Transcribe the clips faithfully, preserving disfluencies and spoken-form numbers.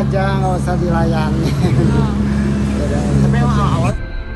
aja, nggak usah dilayani. Oh. Tapi memang awal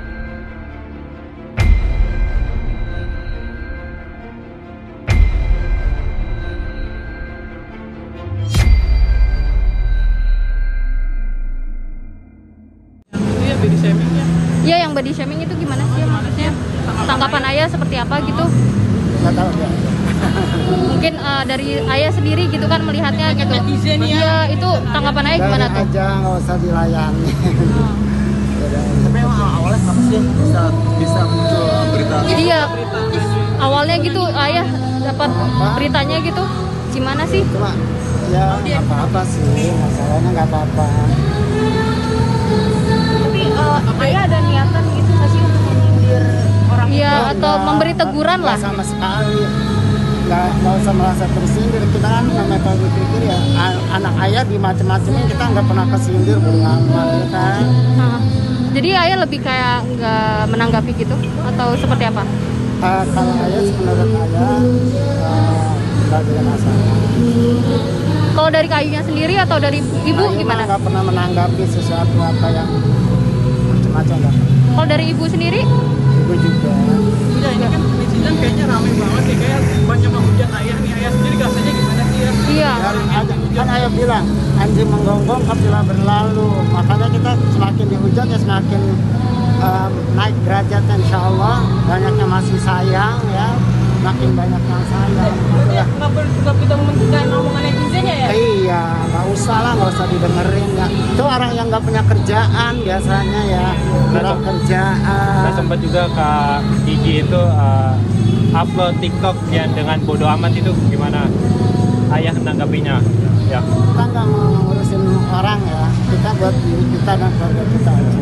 body shamingnya. Iya, yang body shaming itu gimana sih maksudnya? Tanggapan ayah seperti apa gitu? nggak tahu ya. Mungkin uh, dari ayah sendiri gitu kan melihatnya gitu. Netizen ya. Iya, itu tanggapan ayah gimana Biarin tuh? aja, nggak usah dilayani. Oh. Tapi memang awalnya kenapa sih bisa bisa muncul berita? Iya, Berita. awalnya gitu ayah dapat beritanya gitu. Gimana sih? Cuma ya nggak apa-apa sih, masalahnya nggak apa-apa. Tapi uh, ayah ada niatan gitu nggak sih untuk menyindir orang? Iya, Oh, atau nggak- memberi teguran nggak lah. sama sekali. Nggak, nggak usah merasa tersindir. Kita kan namanya kalau dipikir ya a- anak ayah di macam-macamnya kita nggak pernah kesindir berulang ya kan. Nah, jadi ayah lebih kayak nggak menanggapi gitu atau seperti apa? Uh, kalau ayah sebenarnya ayah uh, nggak ada masalah. Kalau dari kayunya sendiri atau dari ibu Ayah gimana? nggak pernah menanggapi sesuatu apa yang macam-macam nggak. Kalau dari ibu sendiri? Ibu juga. Ya ini kan netizen kayaknya ramai banget nih, kayak banyak menghujat ayah nih. Ayah sendiri rasanya gimana sih ya? Iya. Biarin aja. Kan ayah bilang anjing menggonggong kapilah berlalu. Makanya kita semakin dihujat ya semakin um, naik derajatnya insya Allah. Banyaknya masih sayang ya, makin banyak yang sayang. Ya, nggak perlu nggak kita mementingkan omongan netizennya ya? Iya, nggak usah lah, nggak usah didengerin. Nggak. Itu orang yang nggak punya kerjaan biasanya ya, orang kerjaan. Saya sempat juga Kak Gigi itu uh, upload TikTok yang dengan bodo amat itu gimana ayah menanggapinya? Ya. Kita nggak mau ngurusin orang ya, kita buat diri kita dan keluarga kita aja.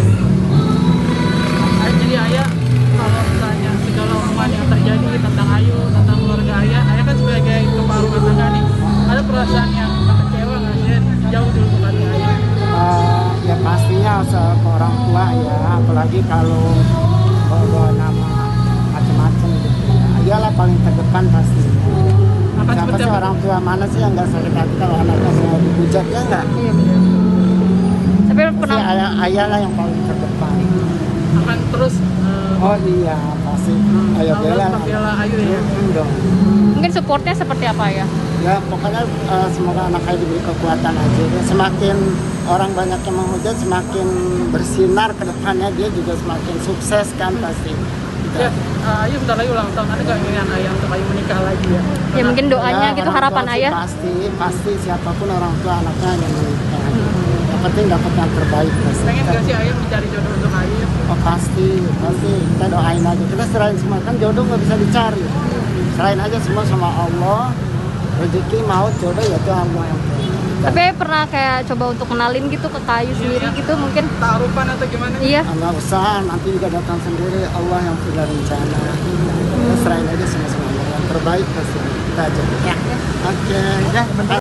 Jadi ayah kalau misalnya segala omongan yang terjadi tentang Ayu, tentang keluarga ayah, ayah kan sebagai kepala rumah tangga nih, ada perasaan yang kecewa nggak sih jauh dulu bukan ayah? Uh, ya pastinya soal ke orang tua ya, apalagi kalau bawa nama macam-macam gitu ya. Iyalah paling terdepan pasti. Akan Siapa seperti sih apa? orang tua mana sih yang nggak sakit hati kalau anaknya selalu dihujat ya nggak? Iya benar. Tapi Pasti pernah ayah, ayah lah yang paling terdepan. Akan terus uh, Oh iya pasti. Ayo harus bela. membela Ayu ya. Hmm, dong. mungkin supportnya seperti apa ya? Ya pokoknya uh, semoga anak ayah diberi kekuatan aja. Semakin orang banyak yang menghujat, semakin bersinar ke depannya dia juga semakin sukses kan pasti. Gitu. Ya, uh, Ayu bentar lagi ulang tahun, ada nggak keinginan ayah untuk Ayu menikah lagi ya? Ya mungkin doanya Ya, gitu, orang harapan tua sih ayah. Pasti, pasti siapapun orang tua anaknya yang menikah. Yang penting dapat yang terbaik pasti. Pengen nggak sih ayah mencari jodoh untuk Ayu? Oh pasti, pasti kita doain aja. Kita serahin semua kan jodoh nggak bisa dicari. Serahin aja semua sama Allah. Rezeki maut jodoh ya itu Allah yang tahu. Tapi pernah kayak coba untuk kenalin gitu ke kayu sendiri gitu mungkin? Taruhan atau gimana? Iya. Nggak usah, nanti juga datang sendiri. Allah yang punya rencana. Kita serahin aja sama sama Allah yang terbaik pasti kita aja. Ya. Oke. Ya.